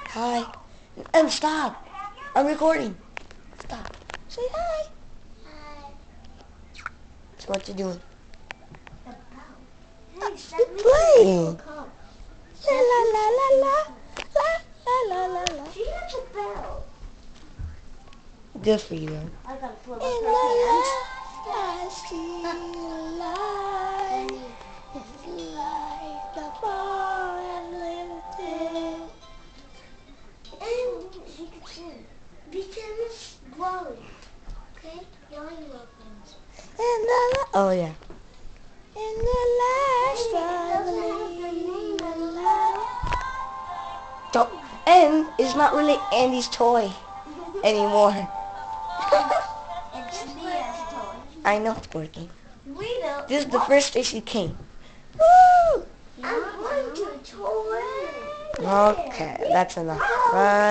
Hi. And stop. I'm recording. Stop. Say hi. Hi. So what you doing? The bell. You're playing. La la la la la. La la la la. She has a bell. Good for you. Though. I gotta flip up In her the hand. light, I see a light. It's like the far and lifted. And she can sing. Because glowing. Okay? Yelling weapons. In the oh yeah. In the last Hey, it doesn't have the name light. Don't. And it's not really Andy's toy anymore. It's Leah's toy. I know it's working. We don't. This is the first day she came. Woo! I'm going to toy. Okay, that's enough.